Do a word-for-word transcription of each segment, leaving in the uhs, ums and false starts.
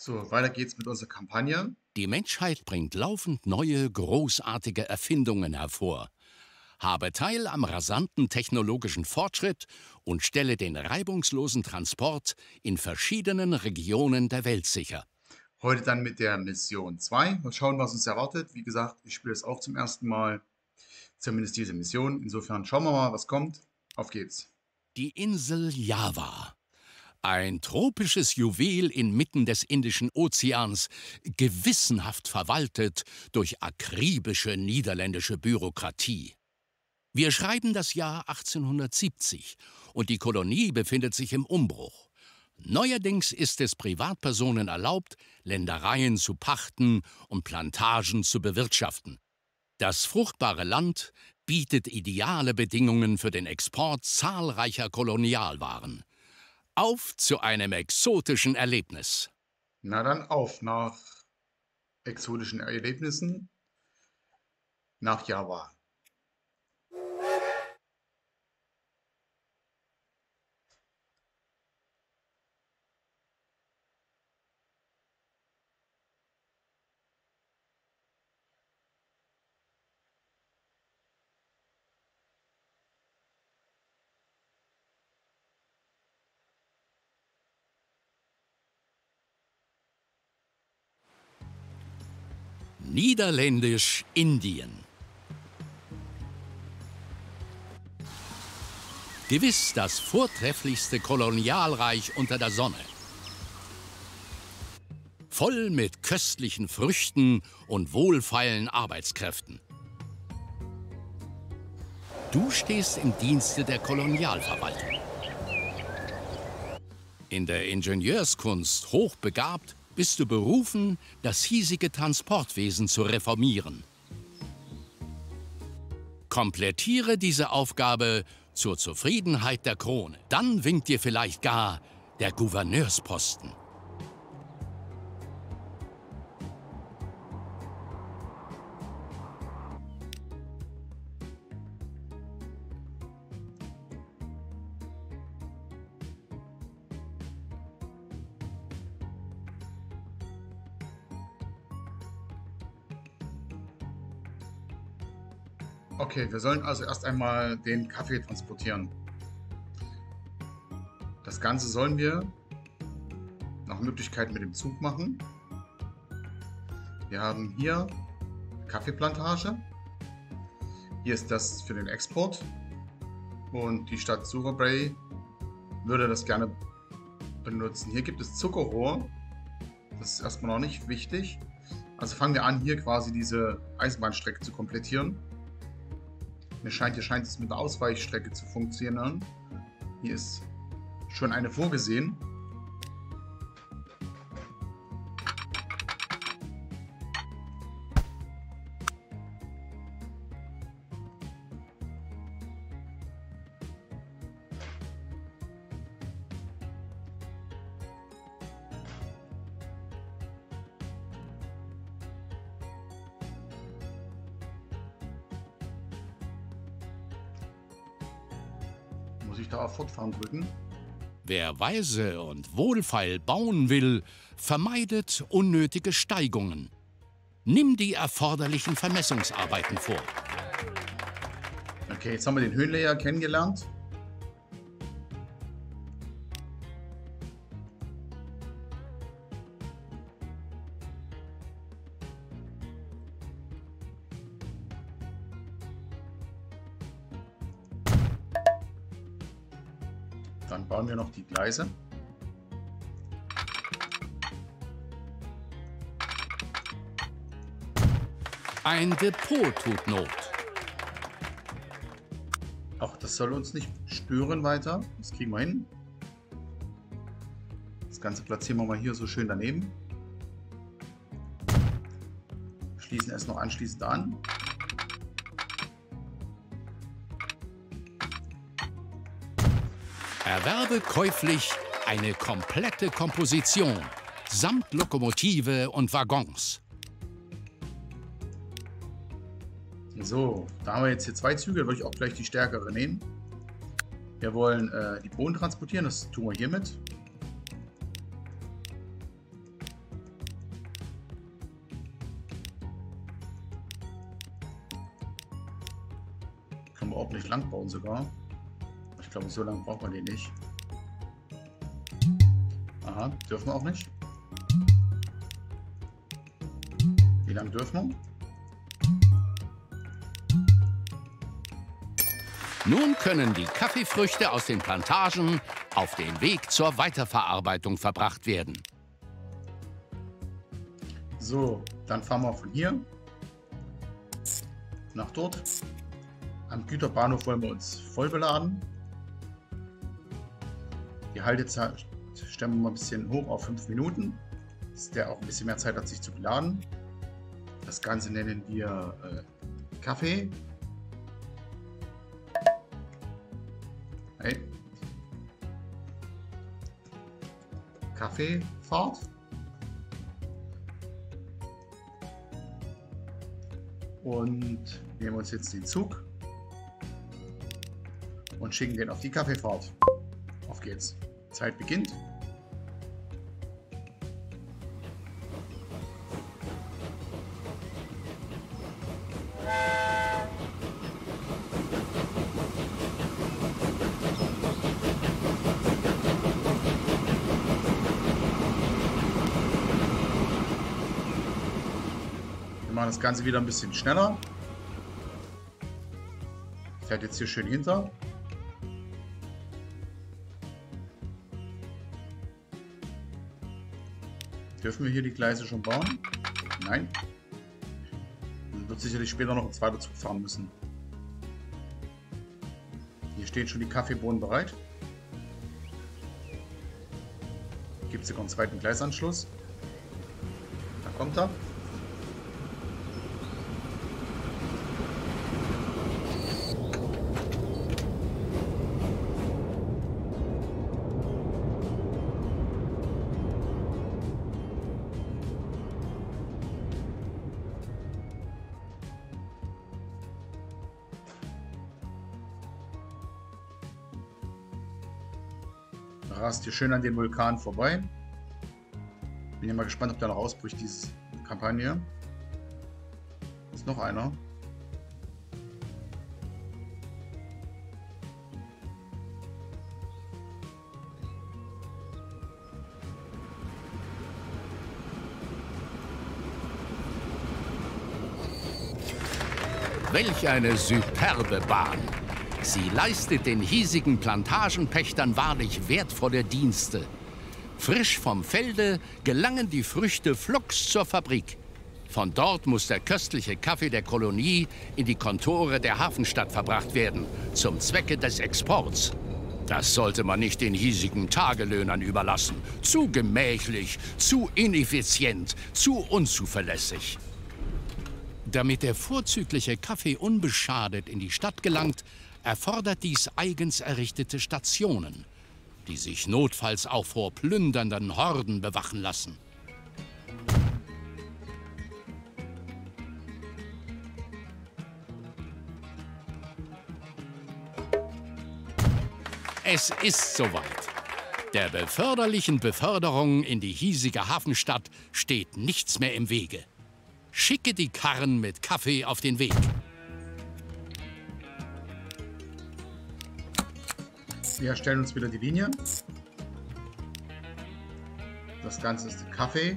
So, weiter geht's mit unserer Kampagne. Die Menschheit bringt laufend neue, großartige Erfindungen hervor. Habe Teil am rasanten technologischen Fortschritt und stelle den reibungslosen Transport in verschiedenen Regionen der Welt sicher. Heute dann mit der Mission zwei. Mal schauen, was uns erwartet. Wie gesagt, ich spiele es auch zum ersten Mal. Zumindest diese Mission. Insofern schauen wir mal, was kommt. Auf geht's. Die Insel Java. Ein tropisches Juwel inmitten des Indischen Ozeans, gewissenhaft verwaltet durch akribische niederländische Bürokratie. Wir schreiben das Jahr achtzehnhundertsiebzig und die Kolonie befindet sich im Umbruch. Neuerdings ist es Privatpersonen erlaubt, Ländereien zu pachten und Plantagen zu bewirtschaften. Das fruchtbare Land bietet ideale Bedingungen für den Export zahlreicher Kolonialwaren. Auf zu einem exotischen Erlebnis. Na dann auf nach exotischen Erlebnissen nach Java. Niederländisch-Indien. Gewiss das vortrefflichste Kolonialreich unter der Sonne. Voll mit köstlichen Früchten und wohlfeilen Arbeitskräften. Du stehst im Dienste der Kolonialverwaltung. In der Ingenieurskunst hochbegabt, bist du berufen, das hiesige Transportwesen zu reformieren. Komplettiere diese Aufgabe zur Zufriedenheit der Krone. Dann winkt dir vielleicht gar der Gouverneursposten. Okay, wir sollen also erst einmal den Kaffee transportieren. Das Ganze sollen wir nach Möglichkeit mit dem Zug machen. Wir haben hier eine Kaffeeplantage. Hier ist das für den Export. Und die Stadt Surabaya würde das gerne benutzen. Hier gibt es Zuckerrohr. Das ist erstmal noch nicht wichtig. Also fangen wir an, hier quasi diese Eisenbahnstrecke zu komplettieren. Mir scheint, hier scheint es mit der Ausweichstrecke zu funktionieren. Hier ist schon eine vorgesehen. Muss ich da auf Fortfahren drücken? Wer weise und wohlfeil bauen will, vermeidet unnötige Steigungen. Nimm die erforderlichen Vermessungsarbeiten vor. Okay, jetzt haben wir den Höhenlayer kennengelernt. Dann bauen wir noch die Gleise. Ein Depot tut Not. Auch das soll uns nicht stören weiter. Das kriegen wir hin. Das Ganze platzieren wir mal hier so schön daneben. Schließen es noch anschließend an. Erwerbe käuflich eine komplette Komposition samt Lokomotive und Waggons. So, da haben wir jetzt hier zwei Züge, da würde ich auch gleich die stärkere nehmen. Wir wollen äh, die Bohnen transportieren, das tun wir hiermit. können wir ordentlich lang bauen sogar. Ich glaube, so lange braucht man den nicht. Aha, dürfen wir auch nicht. Wie lange dürfen wir? Nun können die Kaffeefrüchte aus den Plantagen auf den Weg zur Weiterverarbeitung verbracht werden. So, dann fahren wir von hier nach dort. Am Güterbahnhof wollen wir uns voll beladen. Die Haltezeit stellen wir mal ein bisschen hoch auf fünf Minuten, dass der auch ein bisschen mehr Zeit hat, sich zu beladen. Das Ganze nennen wir äh, Kaffee. Hey. Kaffeefahrt. Und nehmen uns jetzt den Zug und schicken den auf die Kaffeefahrt. Auf geht's. Zeit beginnt. Wir machen das Ganze wieder ein bisschen schneller. Fährt jetzt hier schön hinter. Dürfen wir hier die Gleise schon bauen? Nein. Man wird sicherlich später noch ein zweiter Zug fahren müssen. Hier stehen schon die Kaffeebohnen bereit. Gibt es sogar einen zweiten Gleisanschluss. Da kommt er. Rast hier schön an den Vulkan vorbei. Bin ja mal gespannt, ob der noch ausbricht, diese Kampagne. Ist noch einer. Welch eine superbe Bahn! Sie leistet den hiesigen Plantagenpächtern wahrlich wertvolle Dienste. Frisch vom Felde gelangen die Früchte flugs zur Fabrik. Von dort muss der köstliche Kaffee der Kolonie in die Kontore der Hafenstadt verbracht werden, zum Zwecke des Exports. Das sollte man nicht den hiesigen Tagelöhnern überlassen. Zu gemächlich, zu ineffizient, zu unzuverlässig. Damit der vorzügliche Kaffee unbeschadet in die Stadt gelangt, erfordert dies eigens errichtete Stationen, die sich notfalls auch vor plündernden Horden bewachen lassen. Es ist soweit. Der beförderlichen Beförderung in die hiesige Hafenstadt steht nichts mehr im Wege. Schicke die Karren mit Kaffee auf den Weg. Wir erstellen uns wieder die Linie. Das Ganze ist der Kaffee.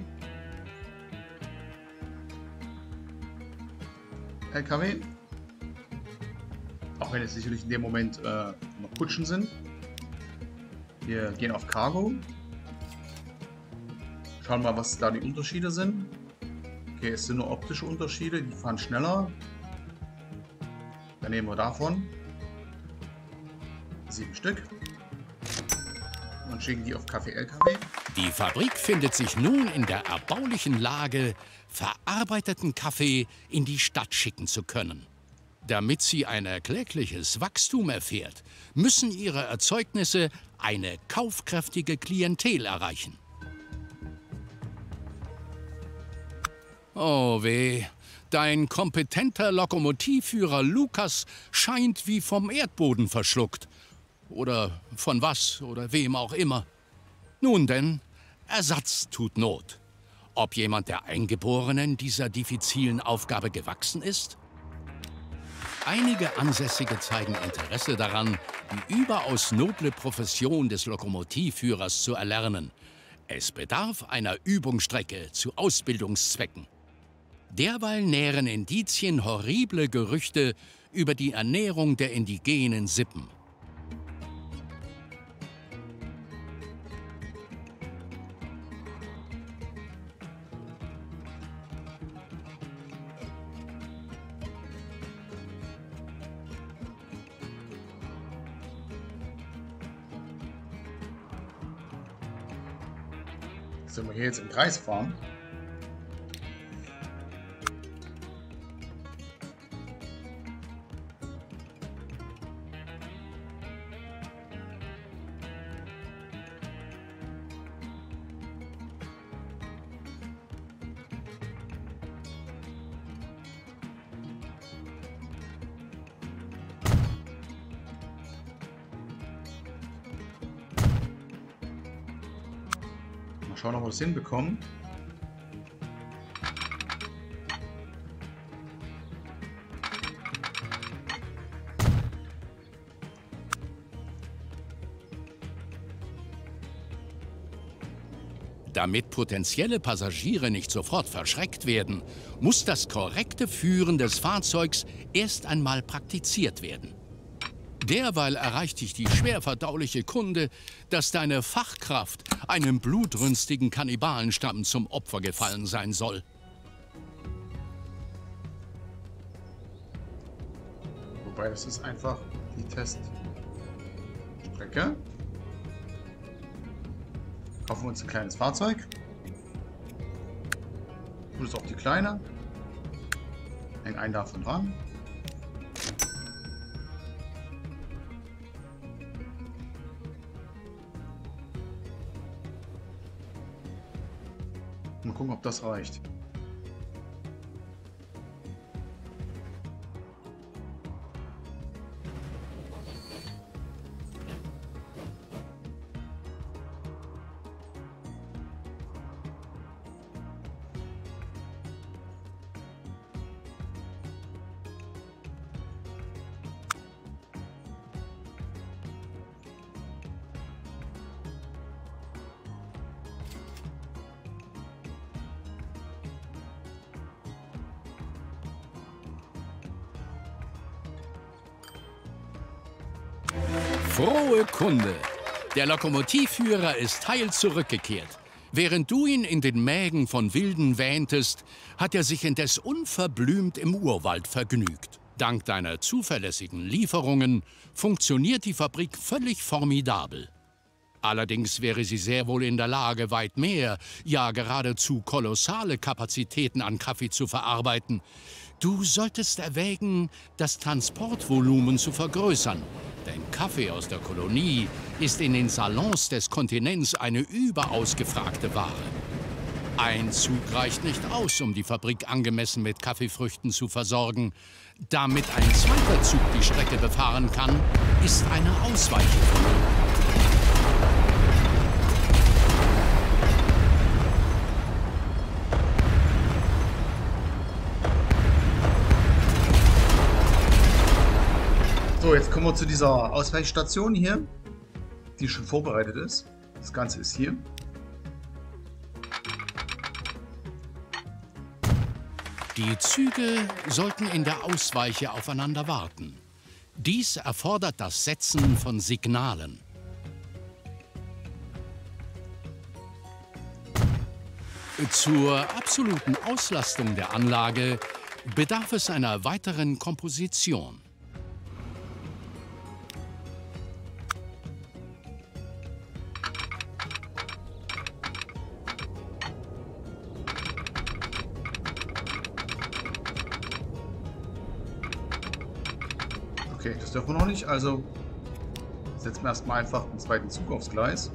L K W. Auch wenn es sicherlich in dem Moment äh, noch Kutschen sind. Wir gehen auf Cargo. Schauen mal, was da die Unterschiede sind. Okay, es sind nur optische Unterschiede. Die fahren schneller. Dann nehmen wir davon sieben Stück und schicken die auf Kaffee-L K W. Die Fabrik findet sich nun in der erbaulichen Lage, verarbeiteten Kaffee in die Stadt schicken zu können. Damit sie ein erkleckliches Wachstum erfährt, müssen ihre Erzeugnisse eine kaufkräftige Klientel erreichen. Oh weh, dein kompetenter Lokomotivführer Lukas scheint wie vom Erdboden verschluckt. Oder von was oder wem auch immer. Nun denn, Ersatz tut Not. Ob jemand der Eingeborenen dieser diffizilen Aufgabe gewachsen ist? Einige Ansässige zeigen Interesse daran, die überaus noble Profession des Lokomotivführers zu erlernen. Es bedarf einer Übungsstrecke zu Ausbildungszwecken. Derweil nähren Indizien horrible Gerüchte über die Ernährung der indigenen Sippen. Sind wir hier jetzt im Kreis fahren? Mal schauen, ob wir das hinbekommen. Damit potenzielle Passagiere nicht sofort verschreckt werden, muss das korrekte Führen des Fahrzeugs erst einmal praktiziert werden. Derweil erreicht dich die schwer verdauliche Kunde, dass deine Fachkraft einem blutrünstigen Kannibalenstamm zum Opfer gefallen sein soll. Wobei, das ist einfach die Teststrecke. Kaufen wir uns ein kleines Fahrzeug. Tun es auf die kleine. Hängen einen davon dran. Mal gucken, ob das reicht. Frohe Kunde! Der Lokomotivführer ist heil zurückgekehrt. Während du ihn in den Mägen von Wilden wähntest, hat er sich indes unverblümt im Urwald vergnügt. Dank deiner zuverlässigen Lieferungen funktioniert die Fabrik völlig formidabel. Allerdings wäre sie sehr wohl in der Lage, weit mehr, ja geradezu kolossale Kapazitäten an Kaffee zu verarbeiten. Du solltest erwägen, das Transportvolumen zu vergrößern. Denn Kaffee aus der Kolonie ist in den Salons des Kontinents eine überaus gefragte Ware. Ein Zug reicht nicht aus, um die Fabrik angemessen mit Kaffeefrüchten zu versorgen. Damit ein zweiter Zug die Strecke befahren kann, ist eine Ausweiche vonnöten. So, jetzt kommen wir zu dieser Ausweichstation hier, die schon vorbereitet ist. Das Ganze ist hier. Die Züge sollten in der Ausweiche aufeinander warten. Dies erfordert das Setzen von Signalen. Zur absoluten Auslastung der Anlage bedarf es einer weiteren Komposition. Okay, das dürfen wir noch nicht, also setzen wir erstmal einfach den zweiten Zug aufs Gleis.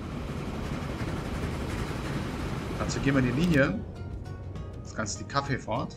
Also gehen wir in die Linie. Das Ganze ist die Kaffeefahrt.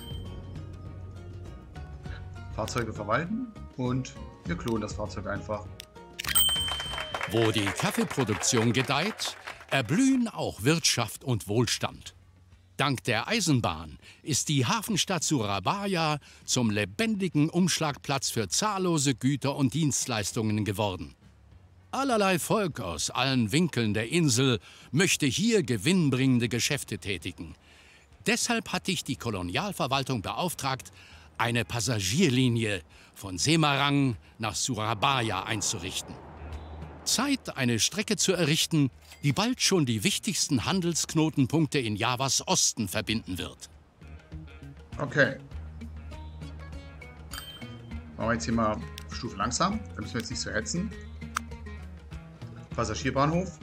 Fahrzeuge verwalten und wir klonen das Fahrzeug einfach. Wo die Kaffeeproduktion gedeiht, erblühen auch Wirtschaft und Wohlstand. Dank der Eisenbahn ist die Hafenstadt Surabaya zum lebendigen Umschlagplatz für zahllose Güter und Dienstleistungen geworden. Allerlei Volk aus allen Winkeln der Insel möchte hier gewinnbringende Geschäfte tätigen. Deshalb hat dich die Kolonialverwaltung beauftragt, eine Passagierlinie von Semarang nach Surabaya einzurichten. Zeit, eine Strecke zu errichten, die bald schon die wichtigsten Handelsknotenpunkte in Javas Osten verbinden wird. Okay. Machen wir jetzt hier mal Stufe langsam, da müssen wir jetzt nicht so hetzen. Passagierbahnhof.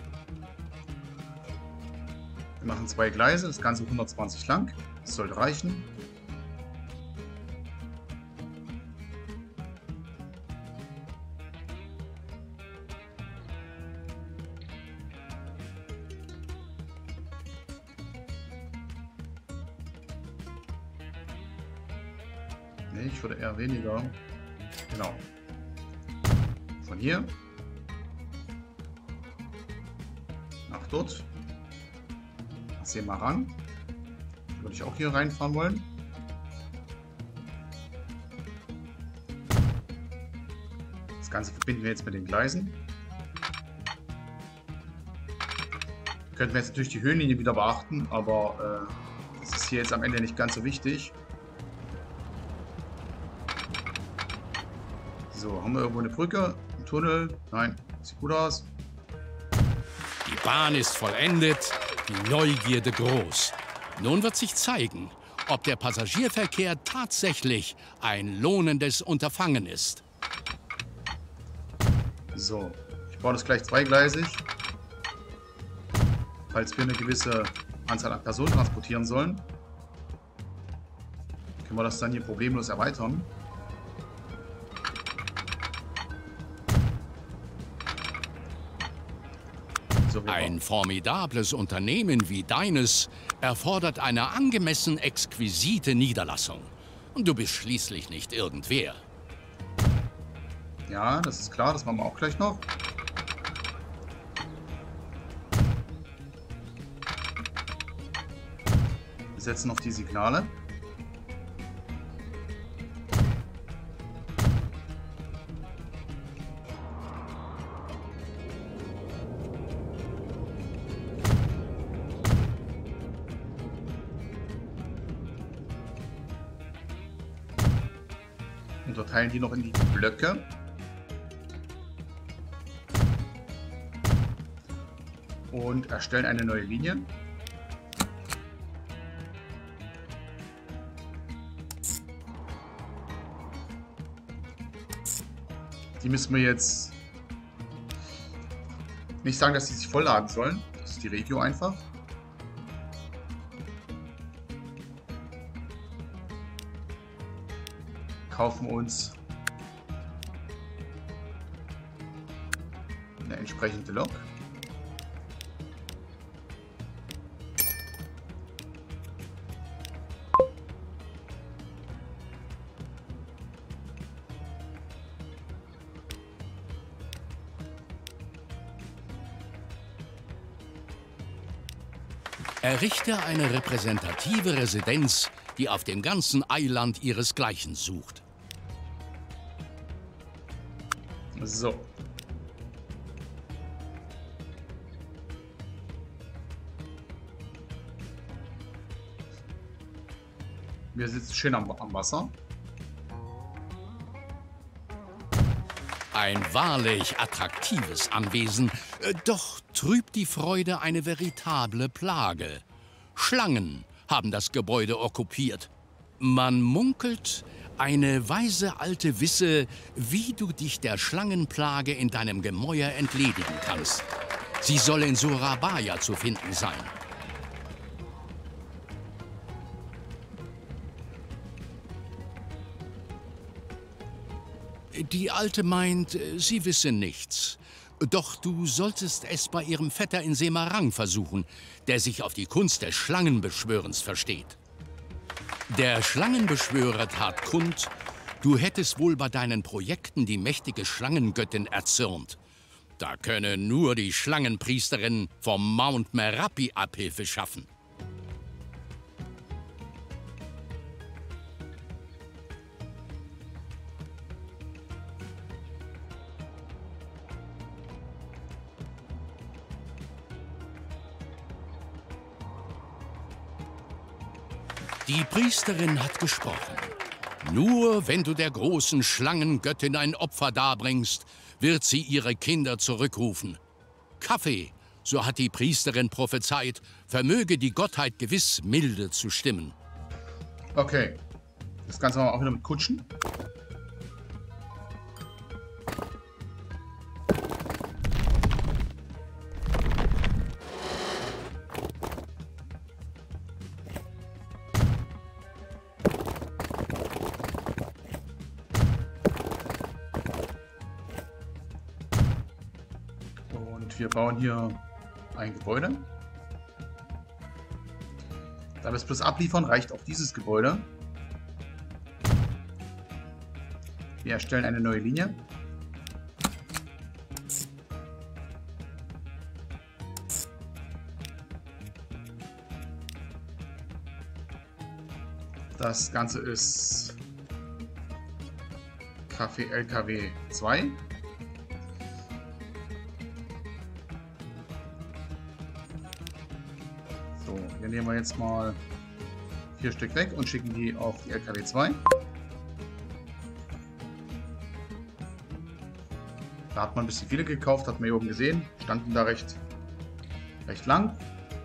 Wir machen zwei Gleise, das Ganze hundertzwanzig lang. Das sollte reichen. Nee, ich würde eher weniger. Genau. Von hier nach dort. Nach Semarang. Würde ich auch hier reinfahren wollen. Das Ganze verbinden wir jetzt mit den Gleisen. Könnten wir jetzt natürlich die Höhenlinie wieder beachten, aber äh, das ist hier jetzt am Ende nicht ganz so wichtig. So, haben wir irgendwo eine Brücke, einen Tunnel? Nein, sieht gut aus. Die Bahn ist vollendet, die Neugierde groß. Nun wird sich zeigen, ob der Passagierverkehr tatsächlich ein lohnendes Unterfangen ist. So, ich baue das gleich zweigleisig. Falls wir eine gewisse Anzahl an Personen transportieren sollen, können wir das dann hier problemlos erweitern. So, ein formidables Unternehmen wie deines erfordert eine angemessen exquisite Niederlassung. Und du bist schließlich nicht irgendwer. Ja, das ist klar, das machen wir auch gleich noch. Wir setzen auf die Signale. Unterteilen die noch in die Blöcke. Und erstellen eine neue Linie. Die müssen wir jetzt nicht sagen, dass sie sich vollladen sollen. Das ist die Regio einfach. Kaufen uns eine entsprechende Lok. Errichte eine repräsentative Residenz, die auf dem ganzen Eiland ihresgleichen sucht. So. Wir sitzen schön am, am Wasser. Ein wahrlich attraktives Anwesen, äh, doch trübt die Freude eine veritable Plage. Schlangen haben das Gebäude okkupiert. Man munkelt, eine weise Alte wisse, wie du dich der Schlangenplage in deinem Gemäuer entledigen kannst. Sie soll in Surabaya zu finden sein. Die Alte meint, sie wisse nichts. Doch du solltest es bei ihrem Vetter in Semarang versuchen, der sich auf die Kunst des Schlangenbeschwörens versteht. Der Schlangenbeschwörer tat kund, du hättest wohl bei deinen Projekten die mächtige Schlangengöttin erzürnt. Da könne nur die Schlangenpriesterin vom Mount Merapi Abhilfe schaffen. Die Priesterin hat gesprochen. Nur wenn du der großen Schlangengöttin ein Opfer darbringst, wird sie ihre Kinder zurückrufen. Kaffee, so hat die Priesterin prophezeit, vermöge die Gottheit gewiss milde zu stimmen. Okay. Das Ganze machen wir auch wieder mit Kutschen. Wir bauen hier ein Gebäude. Da wir es bloß abliefern, reicht auch dieses Gebäude. Wir erstellen eine neue Linie. Das Ganze ist Kaffee L K W zwei. Hier nehmen wir jetzt mal vier Stück weg und schicken die auf die L K W zwei. Da hat man ein bisschen viele gekauft, hat man hier oben gesehen. Standen da recht, recht lang.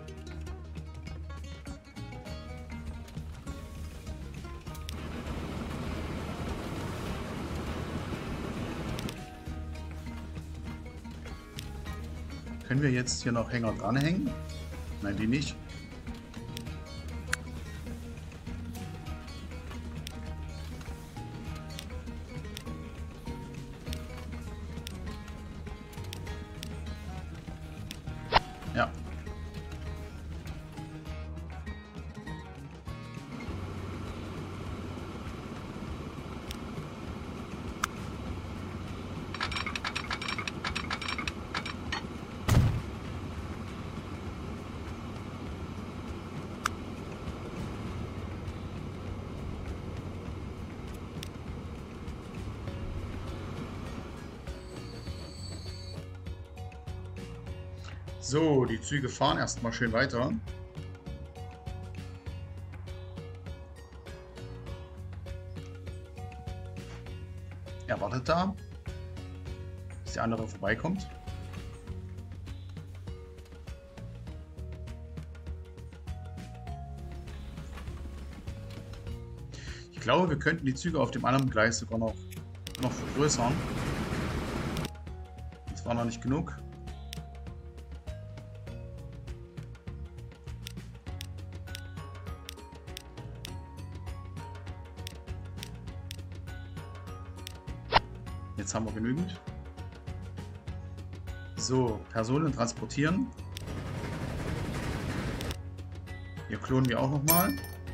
Können wir jetzt hier noch Hänger dranhängen? Nein, die nicht. Ja. So, die Züge fahren erstmal schön weiter. Er wartet da, bis der andere vorbeikommt. Ich glaube, wir könnten die Züge auf dem anderen Gleis sogar noch, noch vergrößern. Das war noch nicht genug. Jetzt haben wir genügend. So, Personen transportieren. Hier klonen wir auch noch mal.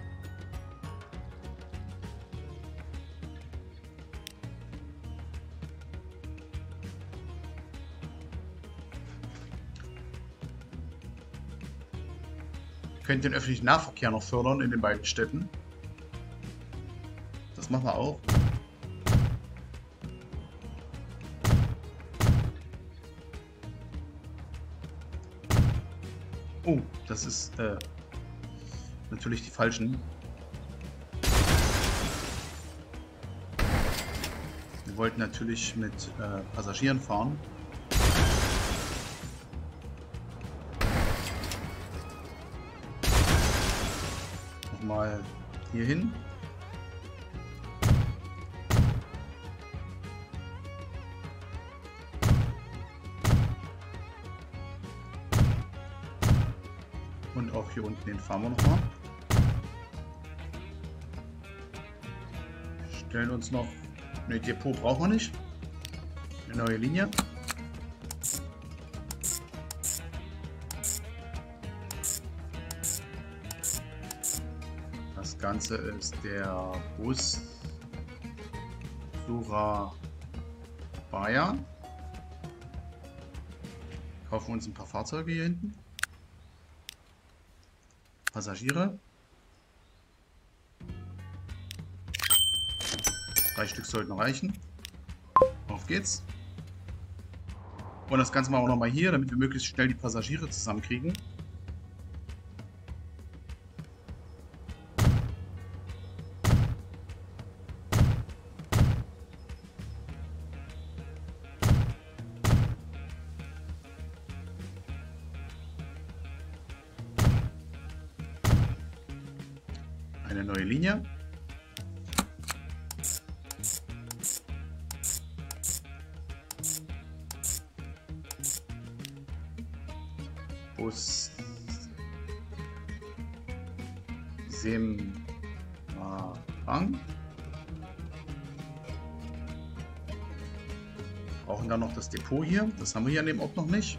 Könnt den öffentlichen Nahverkehr noch fördern in den beiden Städten. Das machen wir auch. Oh, das ist äh, natürlich die falschen. Wir wollten natürlich mit äh, Passagieren fahren. Nochmal hier hin. Und auch hier unten den fahren wir nochmal. Stellen uns noch... Ne, Depot brauchen wir nicht. Eine neue Linie. Das Ganze ist der Bus Surabaya. Kaufen wir uns ein paar Fahrzeuge hier hinten. Passagiere. Drei Stück sollten reichen. Auf geht's. Und das Ganze machen wir nochmal hier, damit wir möglichst schnell die Passagiere zusammenkriegen. Eine neue Linie. Bus Semarang. Brauchen dann noch das Depot hier. Das haben wir hier an dem Ort noch nicht.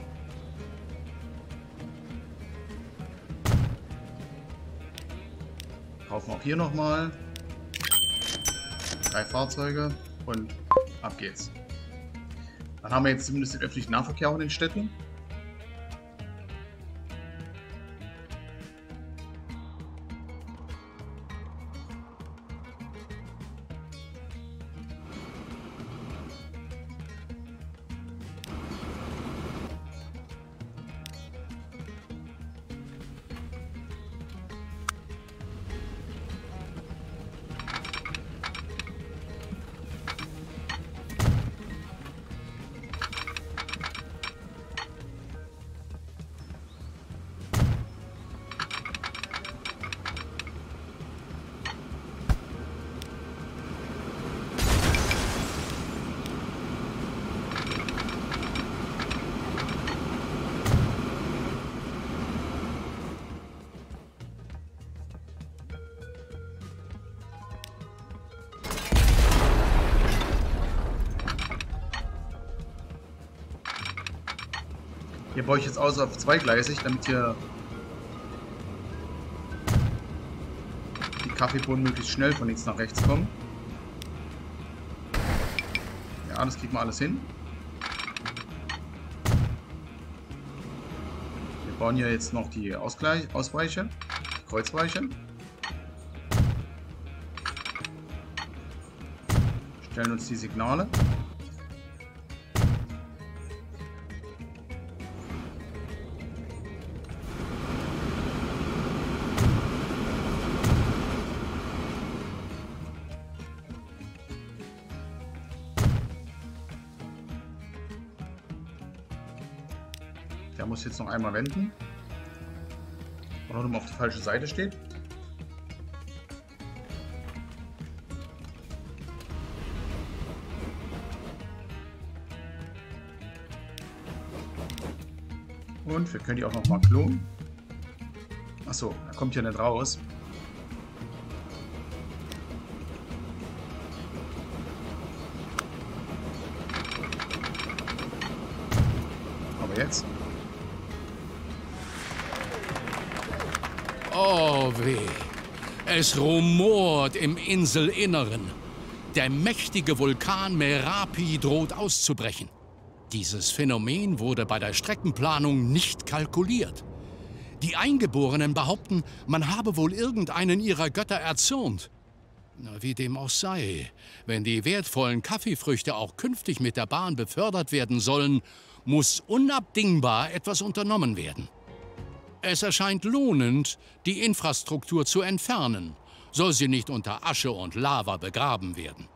Kaufen auch hier nochmal drei Fahrzeuge und ab geht's. Dann haben wir jetzt zumindest den öffentlichen Nahverkehr auch in den Städten. Hier baue ich jetzt aus auf zweigleisig, damit hier die Kaffeebohnen möglichst schnell von links nach rechts kommen. Ja, das kriegt man alles hin. Wir bauen hier jetzt noch die Ausgleich Ausweiche, die Kreuzweiche. Stellen uns die Signale. Der muss jetzt noch einmal wenden. Oder nochmal auf die falsche Seite steht. Und wir können die auch noch mal klonen. Achso, er kommt hier nicht raus. Aber jetzt. Oh weh, es rumort im Inselinneren. Der mächtige Vulkan Merapi droht auszubrechen. Dieses Phänomen wurde bei der Streckenplanung nicht kalkuliert. Die Eingeborenen behaupten, man habe wohl irgendeinen ihrer Götter erzürnt. Na, wie dem auch sei, wenn die wertvollen Kaffeefrüchte auch künftig mit der Bahn befördert werden sollen, muss unabdingbar etwas unternommen werden. Es erscheint lohnend, die Infrastruktur zu entfernen, soll sie nicht unter Asche und Lava begraben werden.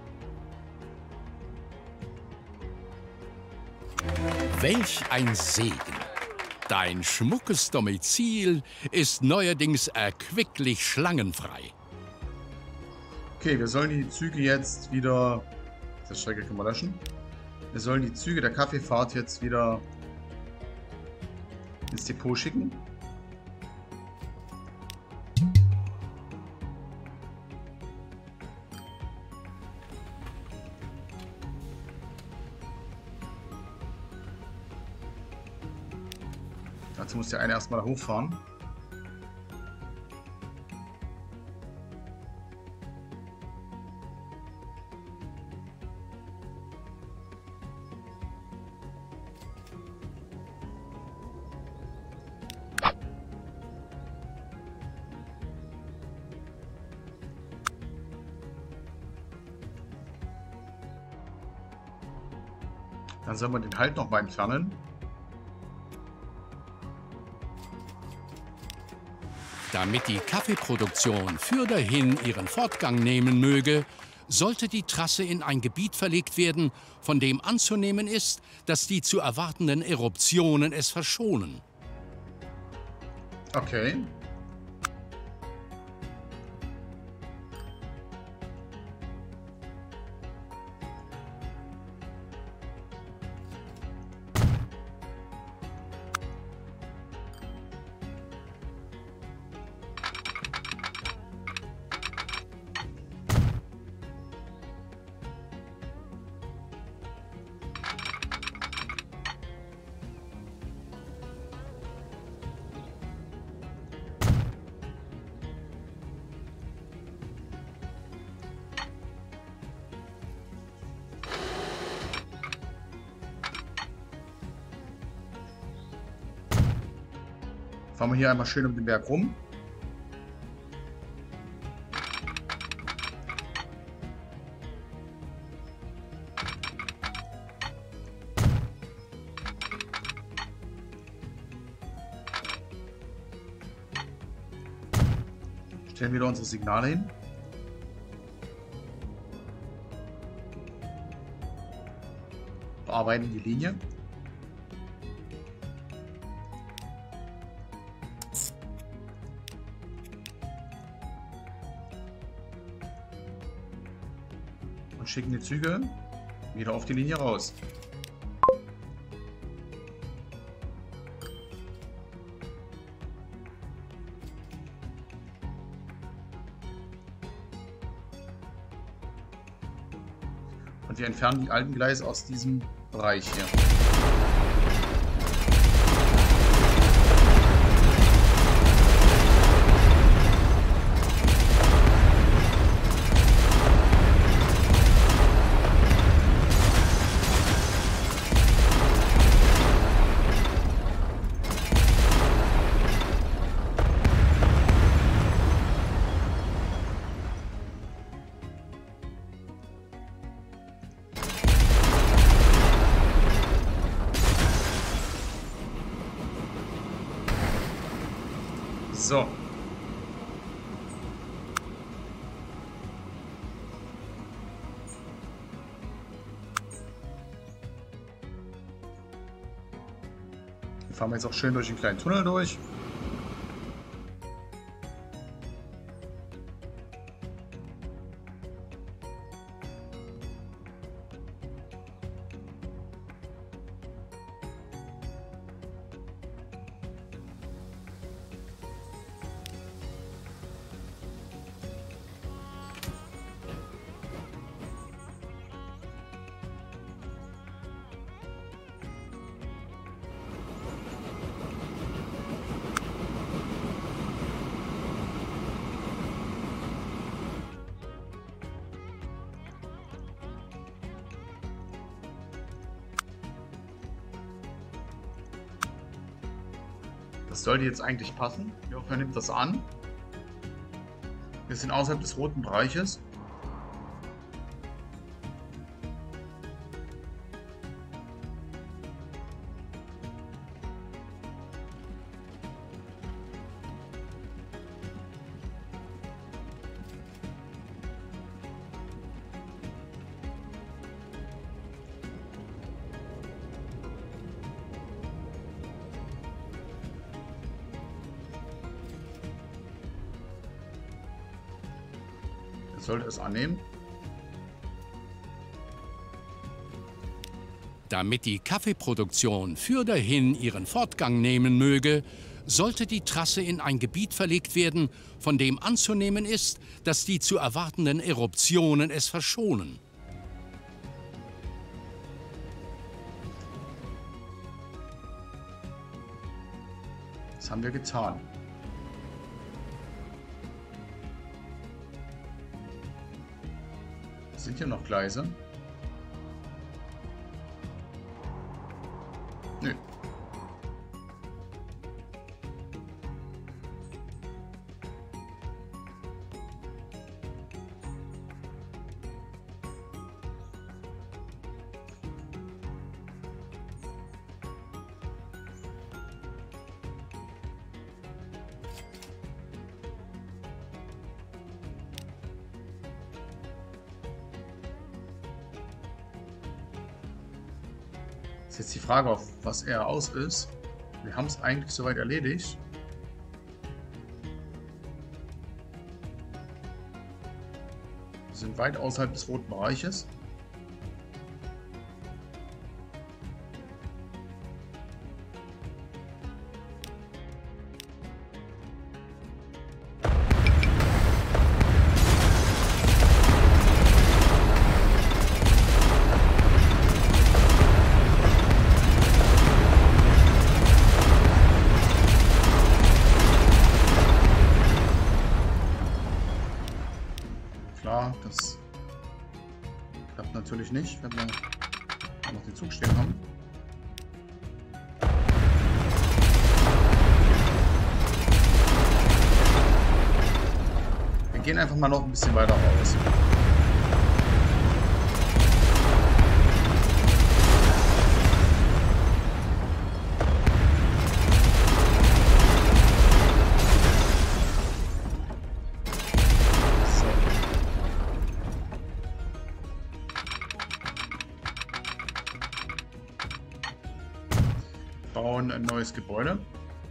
Welch ein Segen! Dein schmuckes Domizil ist neuerdings erquicklich schlangenfrei. Okay, wir sollen die Züge jetzt wieder... Das Strecke können wir löschen. Wir sollen die Züge der Kaffeefahrt jetzt wieder ins Depot schicken. Dazu muss der eine erstmal da hochfahren. Dann sollen wir den Halt noch mal entfernen. Damit die Kaffeeproduktion fürderhin ihren Fortgang nehmen möge, sollte die Trasse in ein Gebiet verlegt werden, von dem anzunehmen ist, dass die zu erwartenden Eruptionen es verschonen. Okay. Fahren wir hier einmal schön um den Berg rum. Stellen wieder unsere Signale hin. Bearbeiten die Linie. Und schicken die Züge wieder auf die Linie raus. Und wir entfernen die alten Gleise aus diesem Bereich hier. So. Hier fahren wir jetzt auch schön durch den kleinen Tunnel durch. Das sollte jetzt eigentlich passen. Ich hoffe, er nimmt das an. Wir sind außerhalb des roten Bereiches. Sollte es annehmen. Damit die Kaffeeproduktion für dahin ihren Fortgang nehmen möge, sollte die Trasse in ein Gebiet verlegt werden, von dem anzunehmen ist, dass die zu erwartenden Eruptionen es verschonen. Das haben wir getan. Sind hier noch Gleise? Nö. Ist jetzt die Frage, auf was er aus ist. Wir haben es eigentlich soweit erledigt. Wir sind weit außerhalb des roten Bereiches. Das klappt natürlich nicht, wenn wir noch den Zug stehen haben. gehen einfach mal noch ein bisschen weiter raus. Bauen ein neues Gebäude.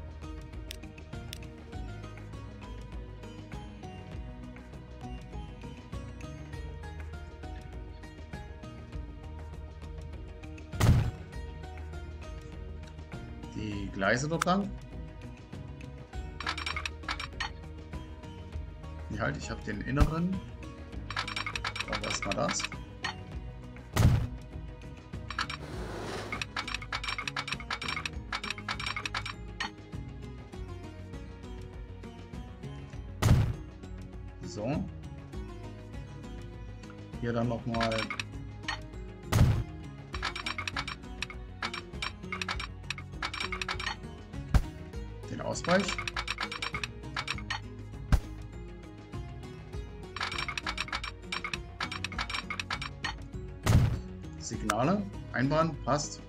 Die Gleise dort lang. Ja, halt, ich habe den inneren. Aber erstmal das. So. Hier dann nochmal den Ausweich. Signale einbauen, passt.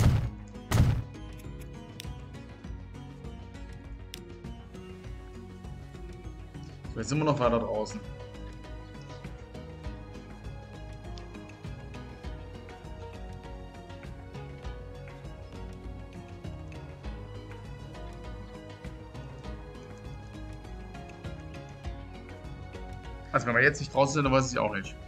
Jetzt sind wir noch weiter draußen. Also wenn wir jetzt nicht draußen sind, dann weiß ich auch nicht.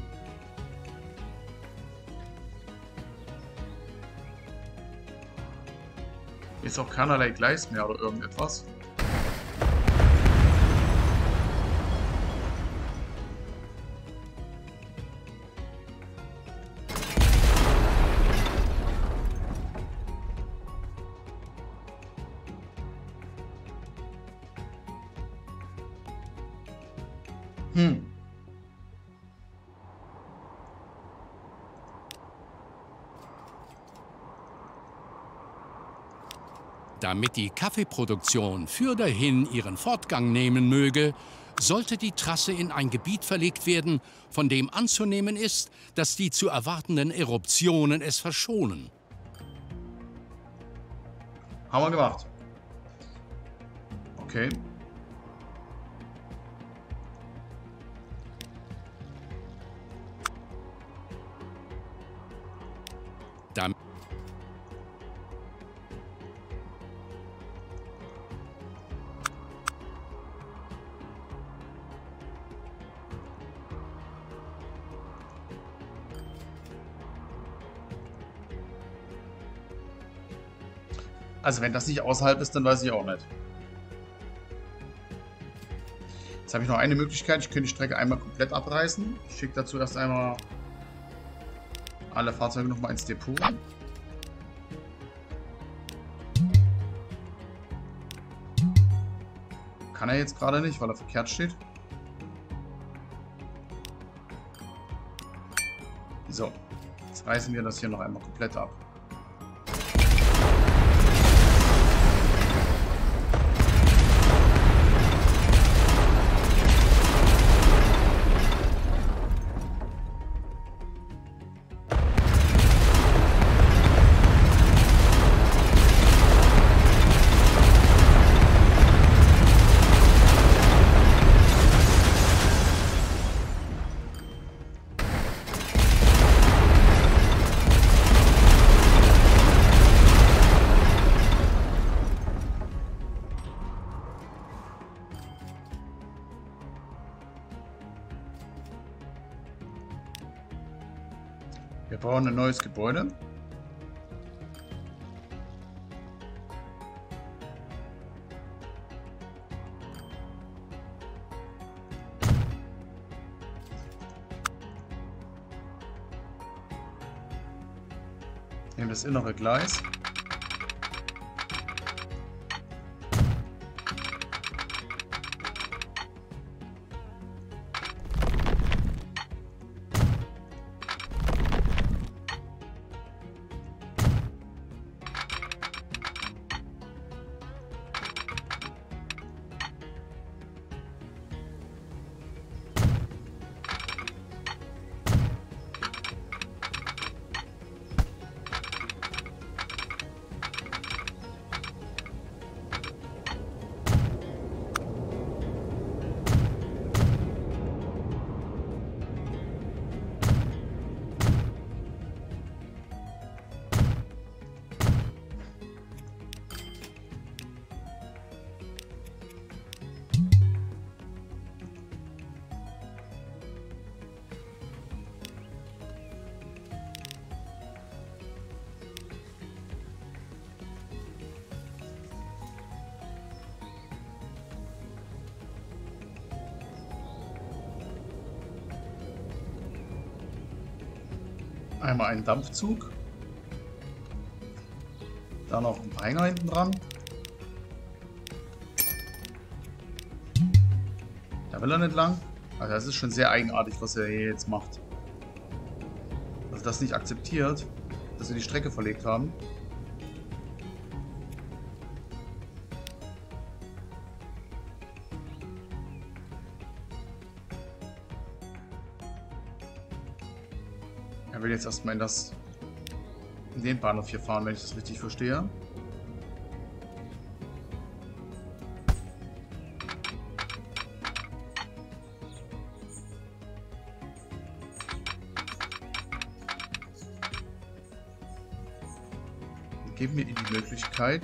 Hier ist auch keinerlei Gleis mehr oder irgendetwas. Hm. Damit die Kaffeeproduktion für dahin ihren Fortgang nehmen möge, sollte die Trasse in ein Gebiet verlegt werden, von dem anzunehmen ist, dass die zu erwartenden Eruptionen es verschonen. Haben wir gemacht. Okay. Damit Also wenn das nicht außerhalb ist, dann weiß ich auch nicht. Jetzt habe ich noch eine Möglichkeit. Ich könnte die Strecke einmal komplett abreißen. Ich schicke dazu erst einmal alle Fahrzeuge nochmal ins Depot. Kann er jetzt gerade nicht, weil er verkehrt steht. So, jetzt reißen wir das hier noch einmal komplett ab. Wir brauchen ein neues Gebäude. Nehmen das innere Gleis. Einmal einen Dampfzug. Da noch ein paar Hänger hinten dran. Da will er nicht lang. Also das ist schon sehr eigenartig, was er hier jetzt macht. Also das nicht akzeptiert, dass wir die Strecke verlegt haben. Er will jetzt erstmal in das in den Bahnhof hier fahren, wenn ich das richtig verstehe. Geben mir die Möglichkeit,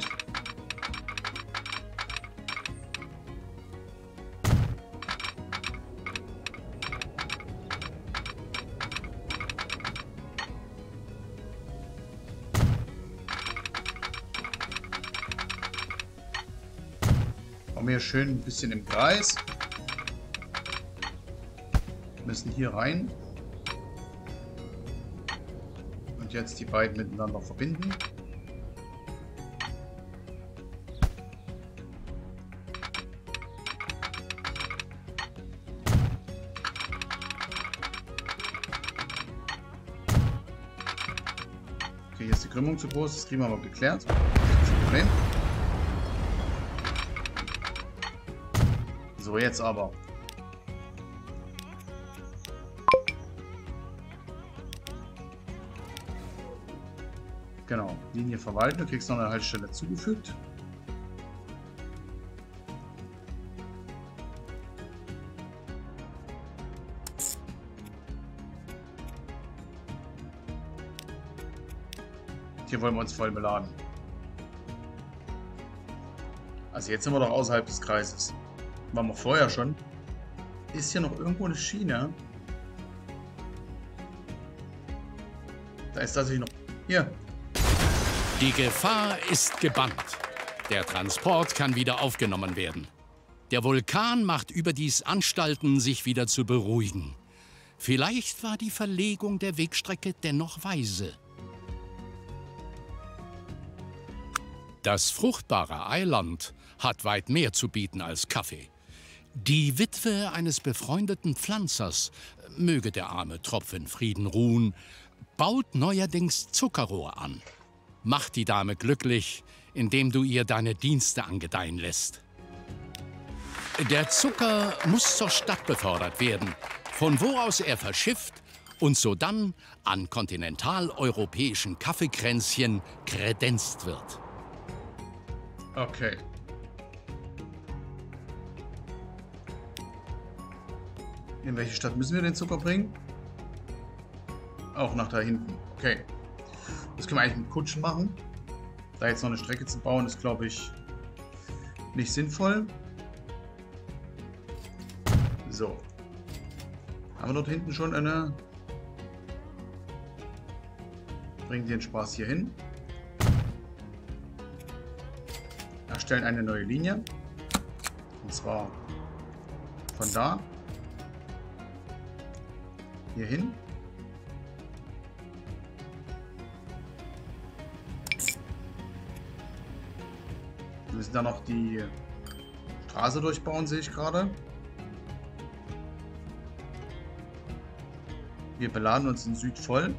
machen wir hier schön ein bisschen im Kreis. Wir müssen hier rein und jetzt die beiden miteinander verbinden. Okay, hier ist die Krümmung zu groß, das kriegen wir aber geklärt. Das ist ein Problem. So, jetzt aber. Genau, Linie verwalten, du kriegst noch eine Haltestelle zugefügt. Hier wollen wir uns voll beladen. Also jetzt sind wir doch außerhalb des Kreises. Waren wir vorher schon. Ist hier noch irgendwo eine Schiene? Da ist tatsächlich noch... Hier. Die Gefahr ist gebannt. Der Transport kann wieder aufgenommen werden. Der Vulkan macht überdies Anstalten, sich wieder zu beruhigen. Vielleicht war die Verlegung der Wegstrecke dennoch weise. Das fruchtbare Eiland hat weit mehr zu bieten als Kaffee. Die Witwe eines befreundeten Pflanzers, möge der arme Tropf in Frieden ruhen, baut neuerdings Zuckerrohr an. Mach die Dame glücklich, indem du ihr deine Dienste angedeihen lässt. Der Zucker muss zur Stadt befördert werden, von wo aus er verschifft und sodann an kontinentaleuropäischen Kaffeekränzchen kredenzt wird. Okay. In welche Stadt müssen wir den Zucker bringen? Auch nach da hinten. Okay. Das können wir eigentlich mit Kutschen machen. Da jetzt noch eine Strecke zu bauen, ist, glaube ich, nicht sinnvoll. So. Haben wir dort hinten schon eine... Bringen den Spaß hier hin. Erstellen eine neue Linie. Und zwar von da hier hin. Wir müssen dann noch die Straße durchbauen, sehe ich gerade. Wir beladen uns in Süd voll.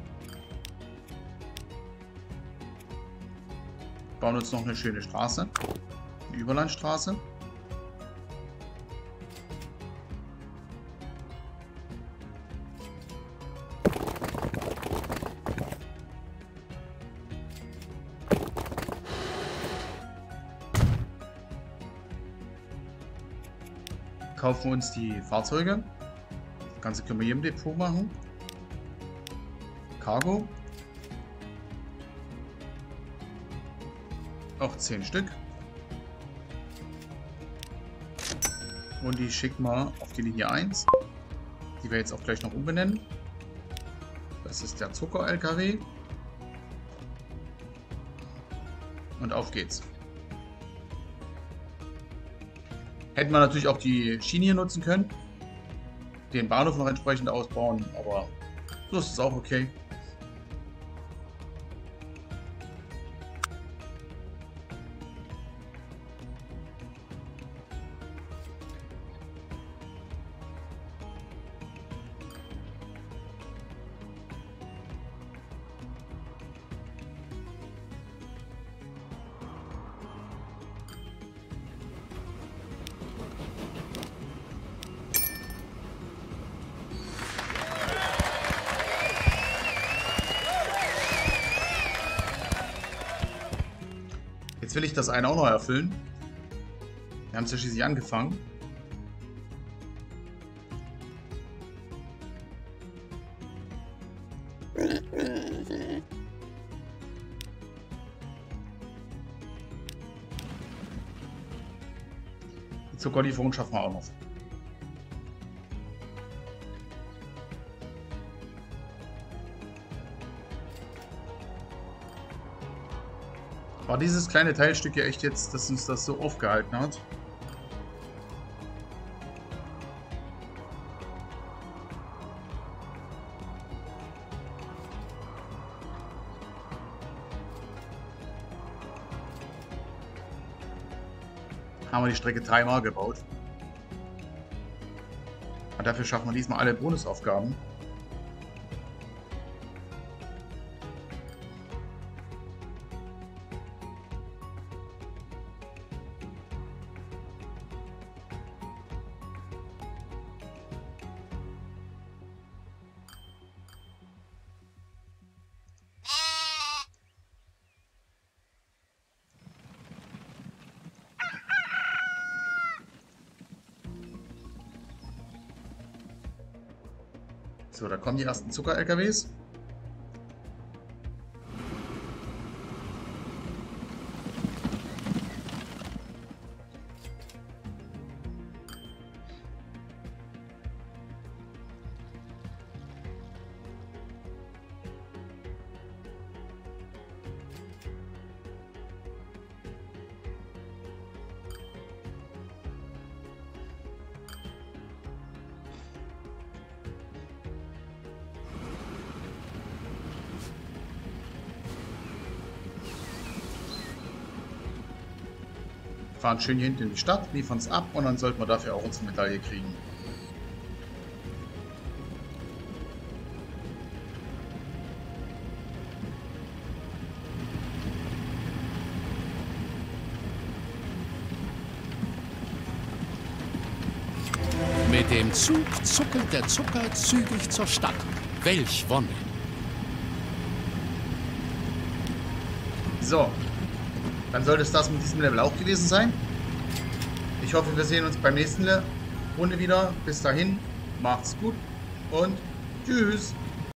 Bauen uns noch eine schöne Straße. Eine Überlandstraße. Kaufen uns die Fahrzeuge. Das Ganze können wir hier im Depot machen. Cargo. Auch zehn Stück. Und die schicken wir auf die Linie eins. Die wir jetzt auch gleich noch umbenennen. Das ist der Zucker-L K W. Und auf geht's. Hätten wir natürlich auch die Schiene hier nutzen können. Den Bahnhof noch entsprechend ausbauen, aber so ist es auch okay. Jetzt will ich das eine auch noch erfüllen. Wir haben es ja schließlich angefangen. Die Zuckerlieferung schaffen wir auch noch. War dieses kleine Teilstück ja echt jetzt, dass uns das so aufgehalten hat? Haben wir die Strecke dreimal gebaut. Und dafür schaffen wir diesmal alle Bonusaufgaben. So, da kommen die ersten Zucker-L K Ws. Fahren schön hier hinten in die Stadt, liefern es ab und dann sollten wir dafür auch unsere Medaille kriegen. Mit dem Zug zuckelt der Zucker zügig zur Stadt. Welch Wonne! So. Dann sollte es das mit diesem Level auch gewesen sein. Ich hoffe, wir sehen uns beim nächsten Runde wieder. Bis dahin, macht's gut und tschüss.